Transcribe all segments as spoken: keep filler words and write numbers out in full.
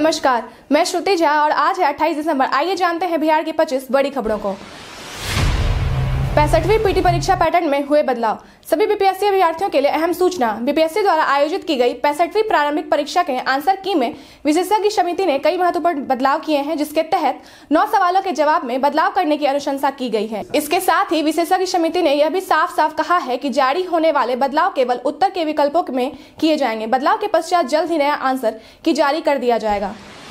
नमस्कार, मैं श्रुति झा और आज है अट्ठाईस दिसंबर। आइए जानते हैं बिहार की पच्चीस बड़ी खबरों को। पैंसठवीं पीटी परीक्षा पैटर्न में हुए बदलाव। सभी बीपीएससी अभ्यर्थियों के लिए अहम सूचना। बीपीएससी द्वारा आयोजित की गई पैंसठवीं प्रारंभिक परीक्षा के आंसर की में विशेषज्ञ समिति ने कई महत्वपूर्ण बदलाव किए हैं, जिसके तहत नौ सवालों के जवाब में बदलाव करने की अनुशंसा की गई है। इसके साथ ही विशेषज्ञ समिति ने यह भी साफ साफ कहा है कि जारी होने वाले बदलाव केवल उत्तर के विकल्पों में किए जाएंगे। बदलाव के पश्चात जल्द ही नया आंसर की जारी कर दिया जाएगा।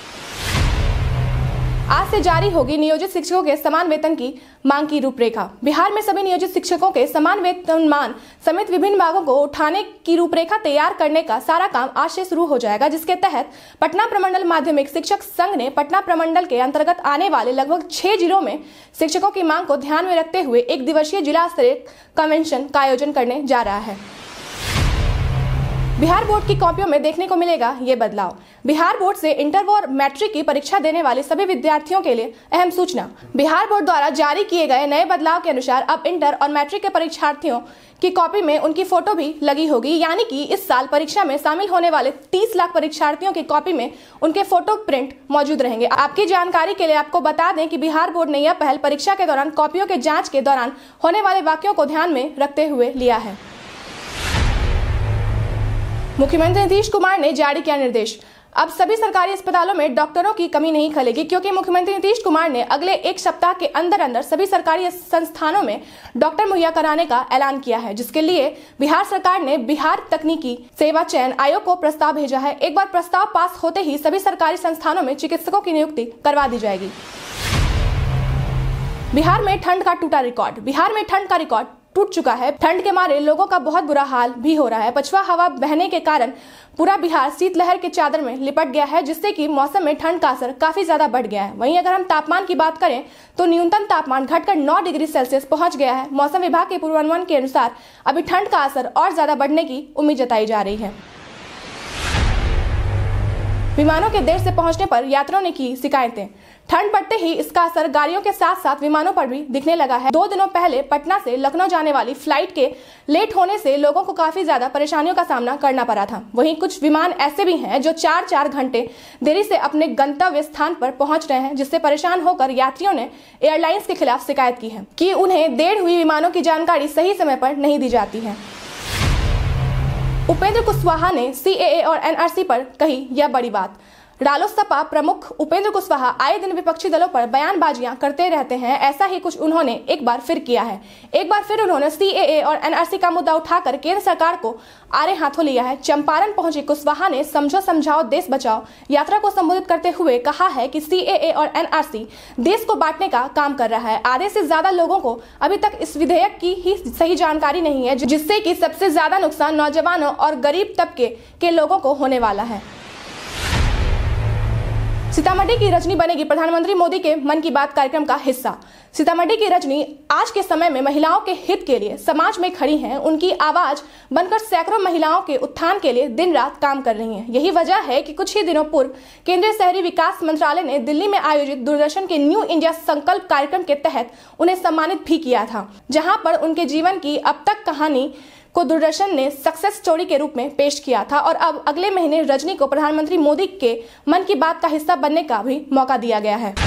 आज से जारी होगी नियोजित शिक्षकों के समान वेतन की मांग की रूपरेखा। बिहार में सभी नियोजित शिक्षकों के समान वेतनमान समेत विभिन्न मांगों को उठाने की रूपरेखा तैयार करने का सारा काम आज से शुरू हो जाएगा, जिसके तहत पटना प्रमंडल माध्यमिक शिक्षक संघ ने पटना प्रमंडल के अंतर्गत आने वाले लगभग छह जिलों में शिक्षकों की मांग को ध्यान में रखते हुए एक दिवसीय जिला स्तरीय कन्वेंशन का आयोजन करने जा रहा है। बिहार बोर्ड की कॉपियों में देखने को मिलेगा ये बदलाव। बिहार बोर्ड से इंटर व मैट्रिक की परीक्षा देने वाले सभी विद्यार्थियों के लिए अहम सूचना। बिहार बोर्ड द्वारा जारी किए गए नए बदलाव के अनुसार अब इंटर और मैट्रिक के परीक्षार्थियों की कॉपी में उनकी फोटो भी लगी होगी, यानी कि इस साल परीक्षा में शामिल होने वाले तीस लाख परीक्षार्थियों की कॉपी में उनके फोटो प्रिंट मौजूद रहेंगे। आपकी जानकारी के लिए आपको बता दें कि बिहार बोर्ड ने यह पहल परीक्षा के दौरान कॉपियों के जाँच के दौरान होने वाले वाक्यों को ध्यान में रखते हुए लिया है। मुख्यमंत्री नीतीश कुमार ने जारी किया निर्देश। अब सभी सरकारी अस्पतालों में डॉक्टरों की कमी नहीं खलेगी, क्योंकि मुख्यमंत्री नीतीश कुमार ने अगले एक सप्ताह के अंदर अंदर सभी सरकारी संस्थानों में डॉक्टर मुहैया कराने का ऐलान किया है, जिसके लिए बिहार सरकार ने बिहार तकनीकी सेवा चयन आयोग को प्रस्ताव भेजा है। एक बार प्रस्ताव पास होते ही सभी सरकारी संस्थानों में चिकित्सकों की नियुक्ति करवा दी जाएगी। बिहार में ठंड का टूटा रिकॉर्ड। बिहार में ठंड का रिकॉर्ड टूट चुका है। ठंड के मारे लोगों का बहुत बुरा हाल भी हो रहा है। पछुआ हवा बहने के कारण पूरा बिहार शीतलहर के चादर में लिपट गया है, जिससे कि मौसम में ठंड का असर काफी ज्यादा बढ़ गया है। वहीं अगर हम तापमान की बात करें तो न्यूनतम तापमान घटकर नौ डिग्री सेल्सियस पहुंच गया है। मौसम विभाग के पूर्वानुमान के अनुसार अभी ठंड का असर और ज्यादा बढ़ने की उम्मीद जताई जा रही है। विमानों के देर से पहुंचने पर यात्रियों ने की शिकायतें। ठंड बढ़ते ही इसका असर गाड़ियों के साथ साथ विमानों पर भी दिखने लगा है। दो दिनों पहले पटना से लखनऊ जाने वाली फ्लाइट के लेट होने से लोगों को काफी ज्यादा परेशानियों का सामना करना पड़ा था। वहीं कुछ विमान ऐसे भी हैं जो चार चार घंटे देरी से अपने गंतव्य स्थान पर पहुंच रहे हैं, जिससे परेशान होकर यात्रियों ने एयरलाइंस के खिलाफ शिकायत की है कि उन्हें देर हुई विमानों की जानकारी सही समय पर नहीं दी जाती है। उपेंद्र कुशवाहा ने सीएए और एनआरसी पर कही यह बड़ी बात। रालोसपा प्रमुख उपेंद्र कुशवाहा आए दिन विपक्षी दलों पर बयानबाजियां करते रहते हैं। ऐसा ही कुछ उन्होंने एक बार फिर किया है। एक बार फिर उन्होंने सीएए और एनआरसी का मुद्दा उठाकर केंद्र सरकार को आड़े हाथों लिया है। चंपारण पहुंचे कुशवाहा ने समझो समझाओ देश बचाओ यात्रा को संबोधित करते हुए कहा है कि सीएए और एनआरसी देश को बांटने का काम कर रहा है। आधे से ज्यादा लोगों को अभी तक इस विधेयक की ही सही जानकारी नहीं है, जिससे कि सबसे ज्यादा नुकसान नौजवानों और गरीब तबके के लोगों को होने वाला है। सीतामढ़ी की रजनी बनेगी प्रधानमंत्री मोदी के मन की बात कार्यक्रम का हिस्सा। सीतामढ़ी की रजनी आज के समय में महिलाओं के हित के लिए समाज में खड़ी हैं। उनकी आवाज बनकर सैकड़ों महिलाओं के उत्थान के लिए दिन रात काम कर रही हैं। यही वजह है कि कुछ ही दिनों पूर्व केंद्रीय शहरी विकास मंत्रालय ने दिल्ली में आयोजित दूरदर्शन के न्यू इंडिया संकल्प कार्यक्रम के तहत उन्हें सम्मानित भी किया था, जहाँ पर उनके जीवन की अब तक कहानी को दूरदर्शन ने सक्सेस स्टोरी के रूप में पेश किया था। और अब अगले महीने रजनी को प्रधानमंत्री मोदी के मन की बात का हिस्सा बनने का भी मौका दिया गया है।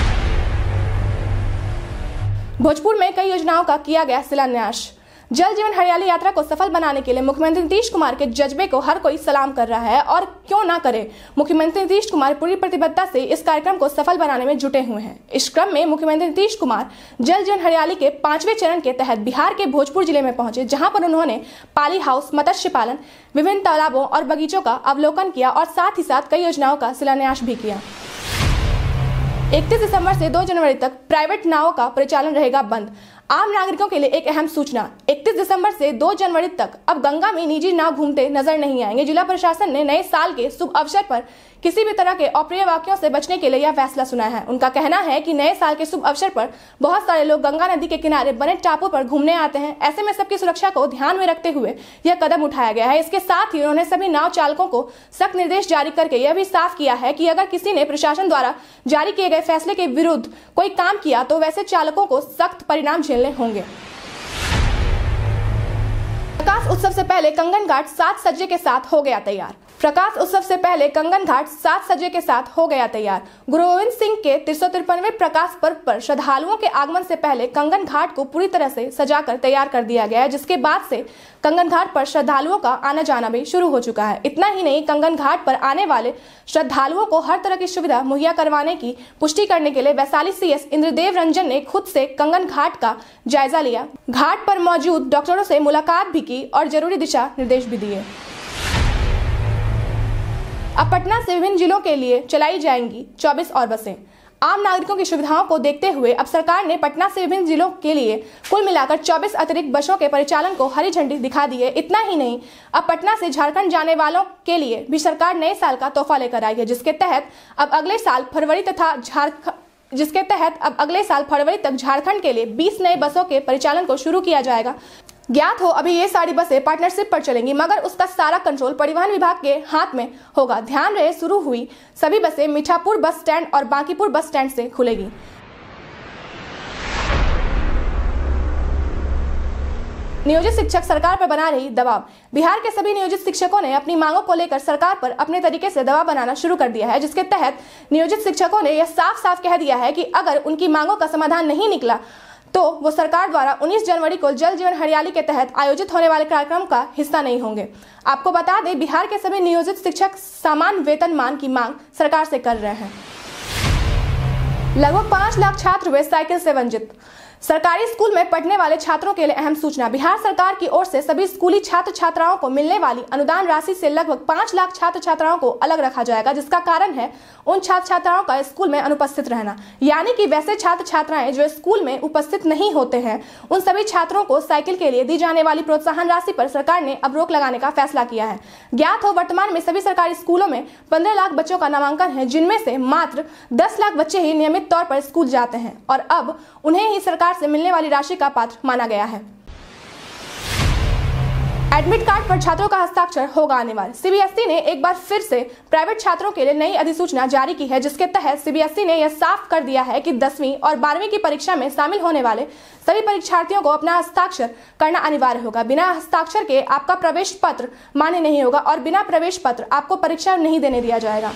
भोजपुर में कई योजनाओं का किया गया शिलान्यास। जल जीवन हरियाली यात्रा को सफल बनाने के लिए मुख्यमंत्री नीतीश कुमार के जज्बे को हर कोई सलाम कर रहा है, और क्यों ना करे। मुख्यमंत्री नीतीश कुमार पूरी प्रतिबद्धता से इस कार्यक्रम को सफल बनाने में जुटे हुए हैं। इस क्रम में मुख्यमंत्री नीतीश कुमार जल जीवन हरियाली के पांचवें चरण के तहत बिहार के भोजपुर जिले में पहुंचे, जहां पर उन्होंने पाली हाउस, मत्स्य पालन, विभिन्न तालाबों और बगीचों का अवलोकन किया और साथ ही साथ कई योजनाओं का शिलान्यास भी किया। इकतीस दिसंबर से दो जनवरी तक प्राइवेट नावों का परिचालन रहेगा बंद। आम नागरिकों के लिए एक अहम सूचना। इकतीस दिसंबर से दो जनवरी तक अब गंगा में निजी नाव घूमते नजर नहीं आएंगे। जिला प्रशासन ने नए साल के शुभ अवसर पर किसी भी तरह के अप्रिय वाक्यों से बचने के लिए यह फैसला सुनाया है। उनका कहना है कि नए साल के शुभ अवसर पर बहुत सारे लोग गंगा नदी के किनारे बने टापू पर घूमने आते हैं। ऐसे में सबकी सुरक्षा को ध्यान में रखते हुए यह कदम उठाया गया है। इसके साथ ही उन्होंने सभी नाव चालकों को सख्त निर्देश जारी करके यह भी साफ किया है कि अगर किसी ने प्रशासन द्वारा जारी किए गए फैसले के विरुद्ध कोई काम किया तो वैसे चालकों को सख्त परिणाम झेलने होंगे। प्रकाश उत्सव से पहले कंगन घाट सात सज्जे के साथ हो गया तैयार। प्रकाश उत्सव से पहले कंगन घाट सात सजे के साथ हो गया तैयार। गुरु गोविंद सिंह के तीन सौ तिरपनवें प्रकाश पर्व पर श्रद्धालुओं के आगमन से पहले कंगन घाट को पूरी तरह से सजाकर तैयार कर दिया गया है, जिसके बाद से कंगन घाट पर श्रद्धालुओं का आना जाना भी शुरू हो चुका है। इतना ही नहीं, कंगन घाट पर आने वाले श्रद्धालुओं को हर तरह की सुविधा मुहैया करवाने की पुष्टि करने के लिए वैशाली सीएस इंद्रदेव रंजन ने खुद से कंगन घाट का जायजा लिया, घाट पर मौजूद डॉक्टरों से मुलाकात भी की और जरूरी दिशा निर्देश भी दिए। अब पटना से विभिन्न जिलों के लिए चलाई जाएंगी चौबीस और बसें। आम नागरिकों की सुविधाओं को देखते हुए अब सरकार ने पटना से विभिन्न जिलों के लिए कुल मिलाकर चौबीस अतिरिक्त बसों के परिचालन को हरी झंडी दिखा दी है। इतना ही नहीं, अब पटना से झारखंड जाने वालों के लिए भी सरकार नए साल का तोहफा लेकर आई है, जिसके तहत अब अगले साल फरवरी तथा झारखंड जिसके तहत अब अगले साल फरवरी तक झारखंड के लिए बीस नए बसों के परिचालन को शुरू किया जाएगा। ज्ञात हो, अभी ये सारी बसें पार्टनरशिप पर चलेंगी, मगर उसका सारा कंट्रोल परिवहन विभाग के हाथ में होगा। ध्यान रहे, शुरू हुई सभी बसें मीठापुर बस स्टैंड और बांकीपुर बस स्टैंड से खुलेगी। नियोजित शिक्षक सरकार पर बना रही दबाव। बिहार के सभी नियोजित शिक्षकों ने अपनी मांगों को लेकर सरकार पर अपने तरीके से दबाव बनाना शुरू कर दिया है, जिसके तहत नियोजित शिक्षकों ने यह साफ साफ कह दिया है कि अगर उनकी मांगों का समाधान नहीं निकला तो वो सरकार द्वारा उन्नीस जनवरी को जल जीवन हरियाली के तहत आयोजित होने वाले कार्यक्रम का हिस्सा नहीं होंगे। आपको बता दें, बिहार के सभी नियोजित शिक्षक समान वेतनमान की मांग सरकार से कर रहे हैं। लगभग पांच लाख छात्र हुए साइकिल से वंचित। सरकारी स्कूल में पढ़ने वाले छात्रों के लिए अहम सूचना। बिहार सरकार की ओर से सभी स्कूली छात्र छात्राओं को मिलने वाली अनुदान राशि से लगभग पांच लाख छात्र छात्राओं को अलग रखा जाएगा, जिसका कारण है उन छात्र छात्राओं का स्कूल में अनुपस्थित रहना। यानी कि वैसे छात्र छात्राएं जो स्कूल में उपस्थित नहीं होते हैं, उन सभी छात्रों को साइकिल के लिए दी जाने वाली प्रोत्साहन राशि पर सरकार ने अब रोक लगाने का फैसला किया है। ज्ञात हो, वर्तमान में सभी सरकारी स्कूलों में पंद्रह लाख बच्चों का नामांकन है, जिनमें से मात्र दस लाख बच्चे ही नियमित तौर पर स्कूल जाते हैं और अब उन्हें ही सरकार से मिलने वाली राशि का पात्र माना गया है। एडमिट कार्ड पर छात्रों का हस्ताक्षर होगा अनिवार्य। सीबीएसई ने एक बार फिर से प्राइवेट छात्रों के लिए नई अधिसूचना जारी की है, जिसके तहत सीबीएसई ने यह साफ कर दिया है कि दसवीं और बारहवीं की परीक्षा में शामिल होने वाले सभी परीक्षार्थियों को अपना हस्ताक्षर करना अनिवार्य होगा। बिना हस्ताक्षर के आपका प्रवेश पत्र मान्य नहीं होगा और बिना प्रवेश पत्र आपको परीक्षा नहीं देने दिया जाएगा।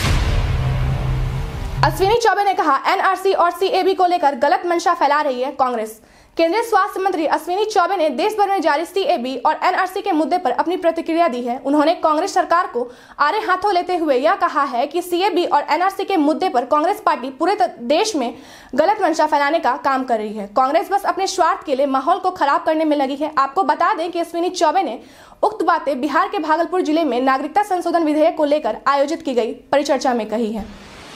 अश्विनी चौबे ने कहा, एनआरसी और सीएबी को लेकर गलत मंशा फैला रही है कांग्रेस। केंद्रीय स्वास्थ्य मंत्री अश्विनी चौबे ने देश भर में जारी सीएबी और एनआरसी के मुद्दे पर अपनी प्रतिक्रिया दी है। उन्होंने कांग्रेस सरकार को आड़े हाथों लेते हुए यह कहा है कि सीएबी और एनआरसी के मुद्दे पर कांग्रेस पार्टी पूरे देश में गलत मंशा फैलाने का काम कर रही है। कांग्रेस बस अपने स्वार्थ के लिए माहौल को खराब करने में लगी है। आपको बता दें कि अश्विनी चौबे ने उक्त बातें बिहार के भागलपुर जिले में नागरिकता संशोधन विधेयक को लेकर आयोजित की गई परिचर्चा में कही है।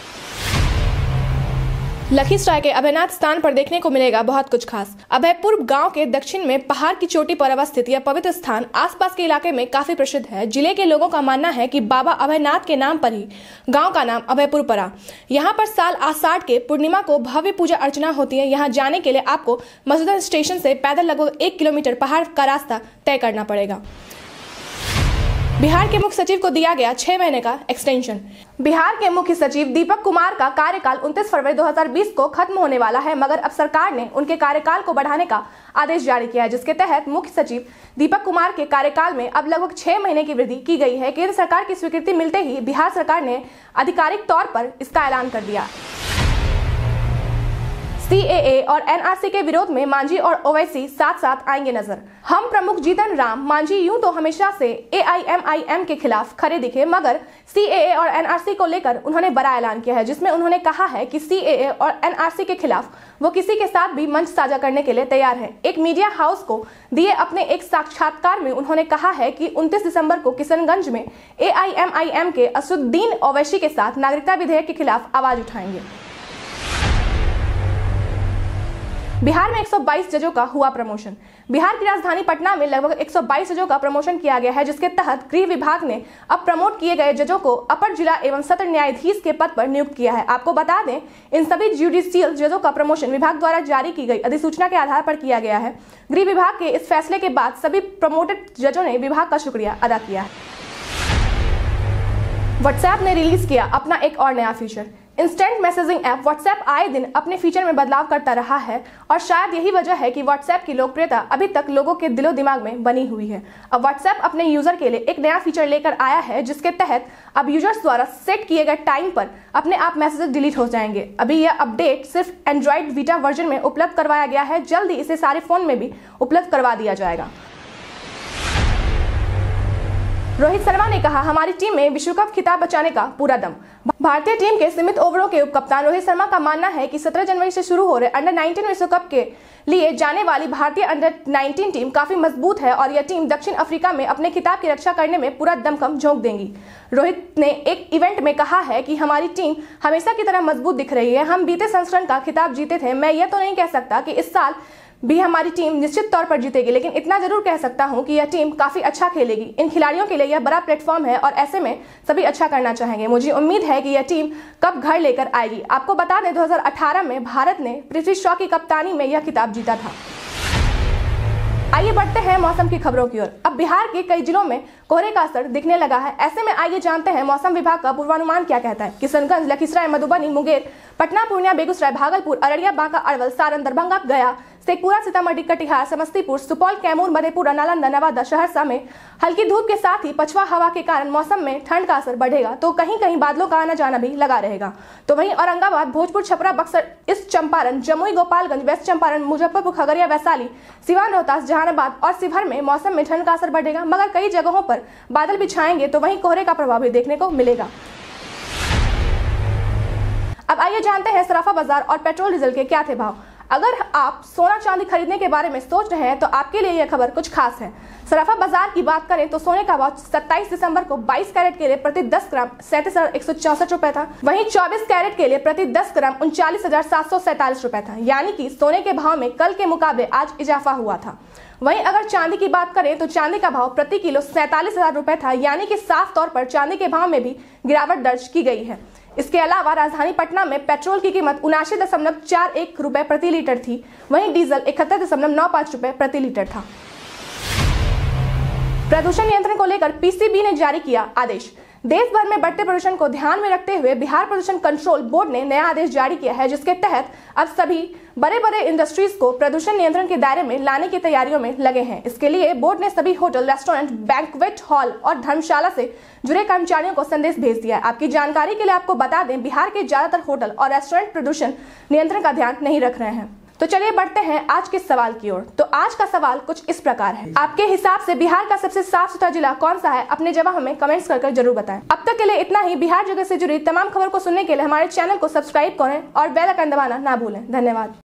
लखीसराय के अभयनाथ स्थान पर देखने को मिलेगा बहुत कुछ खास। अभयपुर गांव के दक्षिण में पहाड़ की चोटी पर अवस्थित यह पवित्र स्थान आसपास के इलाके में काफी प्रसिद्ध है। जिले के लोगों का मानना है कि बाबा अभयनाथ के नाम पर ही गांव का नाम अभयपुर पड़ा। यहां पर साल आषाढ़ के पूर्णिमा को भव्य पूजा अर्चना होती है। यहां जाने के लिए आपको मधुसूदन स्टेशन से पैदल लगभग एक किलोमीटर पहाड़ का रास्ता तय करना पड़ेगा। बिहार के मुख्य सचिव को दिया गया छह महीने का एक्सटेंशन। बिहार के मुख्य सचिव दीपक कुमार का कार्यकाल उनतीस फरवरी दो हज़ार बीस को खत्म होने वाला है, मगर अब सरकार ने उनके कार्यकाल को बढ़ाने का आदेश जारी किया है, जिसके तहत मुख्य सचिव दीपक कुमार के कार्यकाल में अब लगभग छह महीने की वृद्धि की गई है। केंद्र सरकार की स्वीकृति मिलते ही बिहार सरकार ने आधिकारिक तौर पर इसका ऐलान कर दिया। सीएए और एनआरसी के विरोध में मांझी और ओवैसी साथ साथ आएंगे नजर। हम प्रमुख जीतन राम मांझी यूं तो हमेशा से एआईएमआईएम के खिलाफ खड़े दिखे, मगर सीएए और एनआरसी को लेकर उन्होंने बड़ा ऐलान किया है, जिसमें उन्होंने कहा है कि सीएए और एनआरसी के खिलाफ वो किसी के साथ भी मंच साझा करने के लिए तैयार है। एक मीडिया हाउस को दिए अपने एक साक्षात्कार में उन्होंने कहा है कि उनतीस दिसंबर को किशनगंज में एआईएमआईएम के असदुद्दीन ओवैसी के साथ नागरिकता विधेयक के खिलाफ आवाज उठाएंगे। बिहार में एक सौ बाईस जजों का हुआ प्रमोशन। बिहार की राजधानी पटना में लगभग एक सौ बाईस जजों का प्रमोशन किया गया है, जिसके तहत गृह विभाग ने अब प्रमोट किए गए जजों को अपर जिला एवं सत्र न्यायाधीश के पद पर नियुक्त किया है। आपको बता दें, इन सभी जुडिशियल जजों का प्रमोशन विभाग द्वारा जारी की गई अधिसूचना के आधार पर किया गया है। गृह विभाग के इस फैसले के बाद सभी प्रमोटेड जजों ने विभाग का शुक्रिया अदा किया है। व्हाट्सएप ने रिलीज किया अपना एक और नया feature. Instant messaging app WhatsApp आए दिन अपने फीचर में बदलाव करता रहा है और शायद यही वजह है कि व्हाट्सएप की लोकप्रियता अभी तक लोगों के दिलो दिमाग में बनी हुई है। अब व्हाट्सएप अपने यूजर के लिए एक नया फीचर लेकर आया है जिसके तहत अब यूजर्स द्वारा सेट किए गए टाइम पर अपने आप मैसेजेस डिलीट हो जाएंगे। अभी यह अपडेट सिर्फ एंड्रॉइड वीटा वर्जन में उपलब्ध करवाया गया है, जल्द ही इसे सारे फोन में भी उपलब्ध करवा दिया जाएगा। रोहित शर्मा ने कहा, हमारी टीम में विश्व कप खिताब बचाने का पूरा दम। भारतीय टीम के सीमित ओवरों के उपकप्तान रोहित शर्मा का मानना है कि सत्रह जनवरी से शुरू हो रहे अंडर नाइनटीन विश्व कप के लिए जाने वाली भारतीय अंडर नाइनटीन टीम काफी मजबूत है और यह टीम दक्षिण अफ्रीका में अपने खिताब की रक्षा करने में पूरा दमखम झोंक देंगी। रोहित ने एक इवेंट में कहा है कि हमारी टीम हमेशा की तरह मजबूत दिख रही है। हम बीते संस्करण का खिताब जीते थे। मैं यह तो नहीं कह सकता कि इस साल भी हमारी टीम निश्चित तौर पर जीतेगी, लेकिन इतना जरूर कह सकता हूं कि यह टीम काफी अच्छा खेलेगी। इन खिलाड़ियों के लिए यह बड़ा प्लेटफॉर्म है और ऐसे में सभी अच्छा करना चाहेंगे। मुझे उम्मीद है कि यह टीम कब घर लेकर आएगी। आपको बता दें, दो हज़ार अठारह में भारत ने पृथ्वी शॉ की कप्तानी में यह खिताब जीता था। आइए बढ़ते हैं मौसम की खबरों की ओर। अब बिहार के कई जिलों में कोहरे का असर दिखने लगा है। ऐसे में आइए जानते हैं मौसम विभाग का पूर्वानुमान क्या कहता है। किशनगंज, लखीसराय, मधुबनी, मुंगेर, पटना, पूर्णिया, बेगूसराय, भागलपुर, अररिया, बांका, अरवल, सारण, दरभंगा, गया, शेखपुरा, सीतामढ़ी, कटिहार, समस्तीपुर, सुपौल, कैमूर, मधेपुरा, नालंदा, नवादा, सहरसा में हल्की धूप के साथ ही पछुआ हवा के कारण मौसम में ठंड का असर बढ़ेगा, तो कहीं कहीं बादलों का आना जाना भी लगा रहेगा। तो वहीं औरंगाबाद, भोजपुर, छपरा, बक्सर, ईस्ट चंपारण, जमुई, गोपालगंज, वेस्ट चंपारण, मुजफ्फरपुर, खगड़िया, वैशाली, सिवान, रोहतास, जहानाबाद और शिवहर में मौसम में ठंड का असर बढ़ेगा, मगर कई जगहों पर बादल भी छाएंगे, तो वहीं कोहरे का प्रभाव भी देखने को मिलेगा। अब आइए जानते हैं सराफा बाजार और पेट्रोल डीजल के क्या थे भाव। अगर आप सोना चांदी खरीदने के बारे में सोच रहे हैं तो आपके लिए यह खबर कुछ खास है। सराफा बाजार की बात करें तो सोने का भाव सत्ताईस दिसंबर को बाईस कैरेट के लिए प्रति दस ग्राम सैंतीस हजार एक सौ चौसठ रुपए था। वहीं चौबीस कैरेट के लिए प्रति दस ग्राम उनचालीस हजार सात सौ सैंतालीस रुपए था। यानी कि सोने के भाव में कल के मुकाबले आज इजाफा हुआ था। वहीं अगर चांदी की बात करें तो चांदी का भाव प्रति किलो सैंतालीस हजार रुपए था। यानी कि साफ तौर पर चांदी के भाव में भी गिरावट दर्ज की गई है। इसके अलावा राजधानी पटना में पेट्रोल की कीमत उनासी दशमलव चार एक रुपए प्रति लीटर थी। वहीं डीजल इकहत्तर दशमलव नौ पाँच रुपए प्रति लीटर था। प्रदूषण नियंत्रण को लेकर पीसीबी ने जारी किया आदेश। देश भर में बढ़ते प्रदूषण को ध्यान में रखते हुए बिहार प्रदूषण कंट्रोल बोर्ड ने नया आदेश जारी किया है, जिसके तहत अब सभी बड़े बड़े इंडस्ट्रीज को प्रदूषण नियंत्रण के दायरे में लाने की तैयारियों में लगे हैं। इसके लिए बोर्ड ने सभी होटल, रेस्टोरेंट, बैंक्वेट हॉल और धर्मशाला से जुड़े कर्मचारियों को संदेश भेज दिया है। आपकी जानकारी के लिए आपको बता दें, बिहार के ज्यादातर होटल और रेस्टोरेंट प्रदूषण नियंत्रण का ध्यान नहीं रख रहे हैं। तो चलिए बढ़ते हैं आज के सवाल की ओर। तो आज का सवाल कुछ इस प्रकार है, आपके हिसाब से बिहार का सबसे साफ सुथरा जिला कौन सा है? अपने जवाब हमें कमेंट्स कर कर जरूर बताएं। अब तक के लिए इतना ही। बिहार जगह से जुड़ी तमाम खबर को सुनने के लिए हमारे चैनल को सब्सक्राइब करें और बेल आइकन दबाना ना भूलें। धन्यवाद।